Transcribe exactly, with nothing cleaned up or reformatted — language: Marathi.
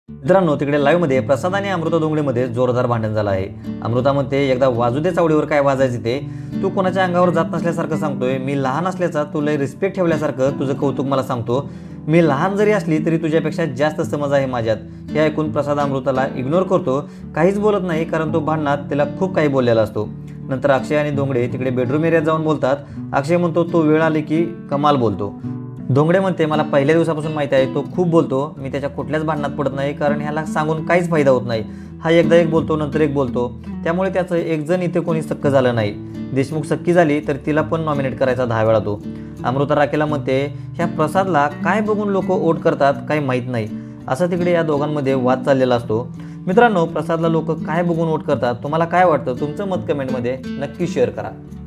मित्रांनो, तिकडे लाईव्ह मध्ये प्रसाद आणि अमृता डोंगरेमध्ये जोरदार भांडण झालं आहे। अमृता म्हणते एकदा वाजू दे चावडीवर काय वाजायचे ते, तू कोणाच्या अंगावर जात नसल्यासारखं सांगतोय, मी लहान असल्याचा तुला रिस्पेक्ट ठेवल्यासारखं तुझं कौतुक मला सांगतो, मी लहान जरी असली तरी तुझ्यापेक्षा जास्त समज आहे माझ्यात। हे ऐकून प्रसाद अमृताला इग्नोर करतो, काहीच बोलत नाही, कारण तो भांडणात त्याला खूप काही बोललेला असतो। नंतर अक्षय आणि डोंगरे तिकडे बेडरूम एरियात जाऊन बोलतात। अक्षय म्हणतो तो वेळ आली की कमाल बोलतो। डोंगरे म्हणते मला पहिल्या दिवसापासून माहिती आहे तो खूप बोलतो, मी त्याच्या कुठल्याच भांडणात पडत नाही, कारण ह्याला सांगून काहीच फायदा होत नाही। हा एकदा एक बोलतो नंतर एक बोलतो, त्यामुळे त्याचं एक जण इथे कोणी सक्क झालं नाही। देशमुख सक्की झाली तर तिला पण नॉमिनेट करायचा दहा वेळा तो। अमृता राखेला म्हणते ह्या प्रसादला काय बघून लोक वोट करतात काही माहीत नाही, असं तिकडे या दोघांमध्ये वाद चाललेला असतो। मित्रांनो, प्रसादला लोक काय बघून वोट करतात, तुम्हाला काय वाटतं? तुमचं मत कमेंटमध्ये नक्की शेअर करा।